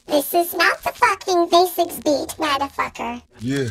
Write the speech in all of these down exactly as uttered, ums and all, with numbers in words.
This is not the fucking basics beat, motherfucker. Yeah.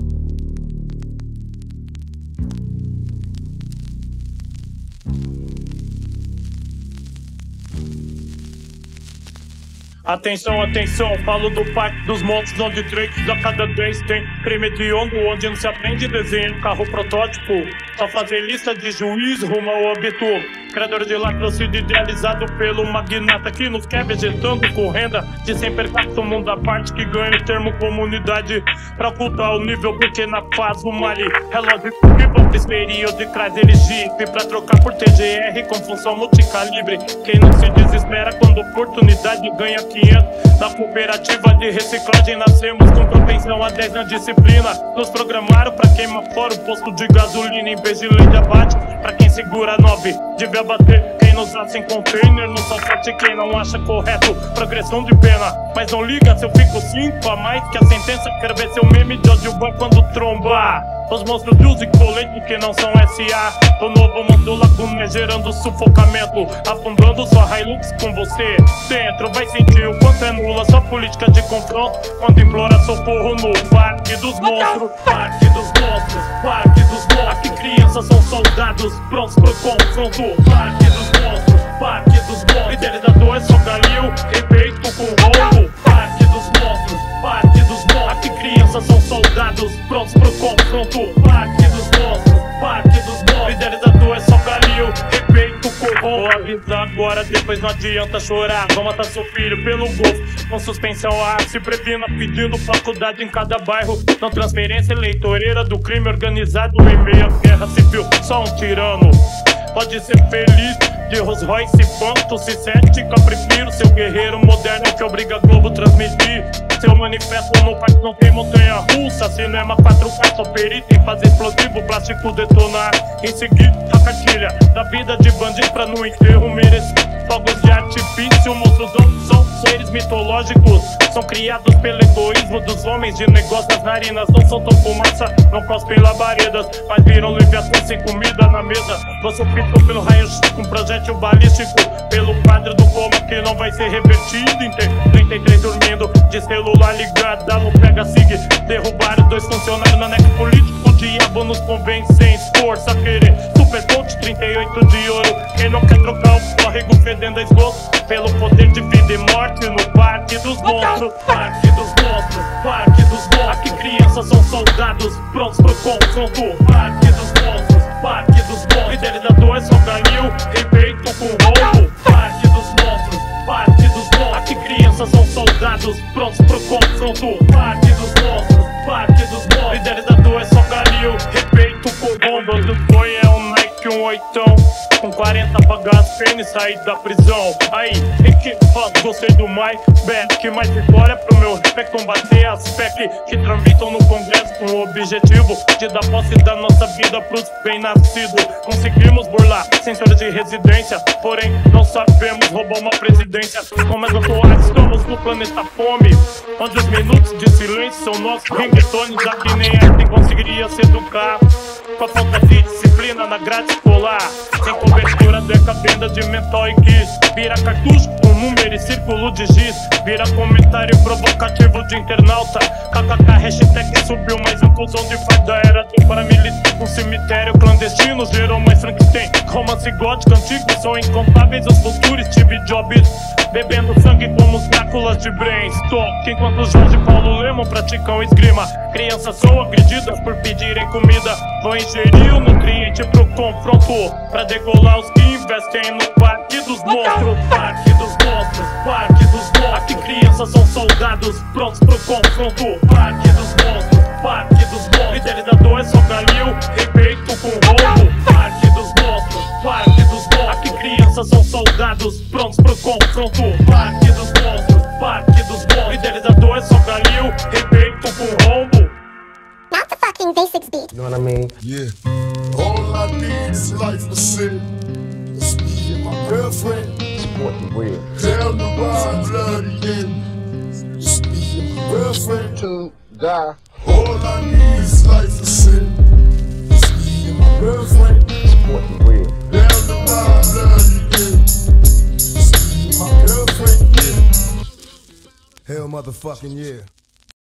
Atenção, atenção, falo do parque dos monstros, onde três a cada dez tem crime hediondo, onde não se aprende desenho, carro protótipo, só fazer lista de juiz rumo ao óbito. Criador de latrocínio idealizado pelo magnata que nos quer vegetando com renda de cem percaços, o mundo à parte que ganha o termo comunidade pra ocultar o nível, porque na paz o mali relógio que bom período de crase elegível pra trocar por T G R com função multicalibre. Quem não se desespera quando oportunidade ganha quinhentos na cooperativa de reciclagem, nascemos com propensão a dez na disciplina. Nos programaram pra queimar fora o posto de gasolina em vez de lei de abate. Pra quem segura nove, devia bater. Quem nos acha em container, não só sorte quem não acha correto. Progressão de pena, mas não liga se eu fico cinco a mais que a sentença. Quero ver seu meme de ódio bom quando trombar. Os monstros de uso e colete que não são S A. O novo mundo laguna gerando sufocamento, afundando sua Hilux com você dentro. Vai sentir o quanto é nula sua política de confronto quando implora socorro no parque dos monstros. Parque dos monstros, parque dos monstros. Aqui crianças são soldados prontos pro confronto. Parque dos monstros, parque dos monstros. Idealizador é só galil, efeito com roubo. Parque dos monstros, parque dos monstros. Aqui crianças são soldados prontos pro confronto. Parque dos monstros, parque dos monstros. Idealizador é só galil, efeito com roubo. Vou avisar agora, depois não adianta chorar. Vou matar seu filho pelo golfo com suspensão a se previna, pedindo faculdade em cada bairro. Não transferência eleitoreira do crime organizado em meio à guerra civil. Só um tirano pode ser feliz de Rolls Royce quanto se sente. Que eu prefiro seu guerreiro moderno que obriga a Globo transmitir seu manifesto. No parque não tem montanha russa, cinema quatro K, só perito em fazer explosivo, plástico detonar. Em seguir a cartilha da vida de bandido pra no enterro merecer fogos de artifício. Monstros são seres mitológicos, são criados pelo egoísmo dos homens de negócio. As narinas não soltam fumaça, não cospem labaredas, mas viram leviatã sem comida na mesa. Você pintou pelo raio-x com projétil balístico, pelo quadro do coma que não vai ser revertido. Em trinta e três dormindo, de celular ligado, no pega sig. Derrubaram dois funcionários na neck político. O diabo nos convence sem esforço a querer super coach trinta e oito de ouro. Quem não quer trocar o córrego fedendo a esgoto pelo poder de vida e morte no parque dos monstros. Parque dos monstros, parque dos monstros. Aqui crianças são soldados prontos pro confronto. Parque dos monstros, parque dos monstros. Idealizador é só galil, efeito com roubo. Parque dos monstros, parque dos monstros. Aqui crianças são soldados prontos pro confronto. Parque dos monstros, parque dos monstros. Idealizador é só galil, efeito com roubo. Do foi é um Nike, um oitão com quarenta pagar as penas e sair da prisão. Aí, em que faz, gostei do mais back. Mais vitória pro meu rap é combater as P E C que tramitam no congresso com o objetivo de dar posse da nossa vida pros bem-nascidos. Conseguimos burlar sensores de residência, porém não sabemos roubar uma presidência. Como as atuais estamos no planeta fome, onde os minutos de silêncio são nossos ringuetones. Já que nem é quem conseguiria se educar com a falta de disciplina na grade escolar. Sem cobertura, decadenda de mental e kiss. Vira cartucho com número e círculo de giz. Vira comentário provocativo de internauta. Kkk, hashtag subiu mais inclusão de farda. Era do paramilitar. Um cemitério clandestino gerou mais Frankenstein. Romance gótico antigo, são incontáveis os futuros Steve Jobs bebendo sangue como os Dráculas de Brainstorm. Enquanto Jorge Paulo Lemon praticam esgrima, crianças são agredidas por pedirem comida. Vão ingerir o nutriente pro confronto, pra degolar os que investem no parque dos monstros. Parque dos monstros, parque dos monstros. Aqui crianças são soldados prontos pro confronto. Parque dos monstros, parque dos monstros. Idealizador é só galil, efeito com roubo. Parque dos monstros, parque dos monstros. Aqui crianças são soldados prontos pro confronto. Parque dos monstros, parque dos monstros. Idealizador é só galil, efeito com roubo. Not the fucking basics beat. You know what I mean? Yeah. All I need is life to sin. It's me and my girlfriend. Support the real. Tell me why I'm bloody in. It's me and my girlfriend. To die. All I need is life to sin. It's me and my girlfriend. Support the real. Tell me why I'm bloody in. It's me and my girlfriend. Yeah. Hell motherfucking yeah.